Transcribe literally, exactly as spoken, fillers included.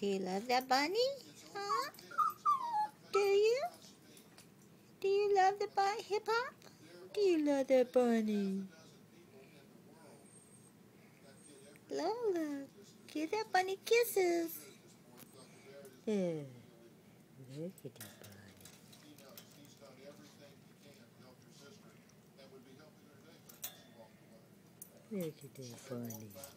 Do you love that bunny? Huh? Do you? Do you love the bunny, Hip-Hop? Do you love that bunny? Lola, give that bunny kisses. Yeah. Look at that bunny. Look at that bunny.